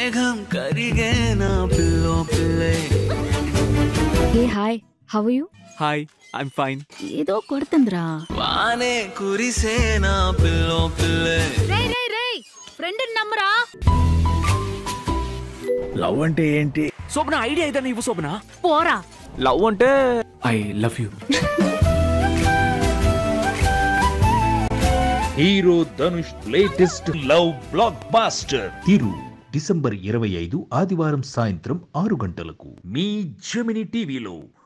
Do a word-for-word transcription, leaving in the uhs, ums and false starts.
మేఘం కరిగేనా పిల్లో పిల్లే. Hey hi, how are you? Hi, I'm fine. ఏదో కొడుతుందిరా. వానే కురిసేనా పిల్లో పిల్లే. రేయ్ రేయ్ రేయ్, ఫ్రెండ్ నమ్మరా. లవ్ అంటే ఏంటి? శోభన ఐడియా ఏదైనా ఇవ్వు శోభన. పోరా. లవ్ అంటే I love you. Hero Dhanush latest love blockbuster Thiru December ఇరవై ఐదు ఆదివారం సాయంత్రం ఆరు గంటలకు మీ జెమినీ టీవీలో.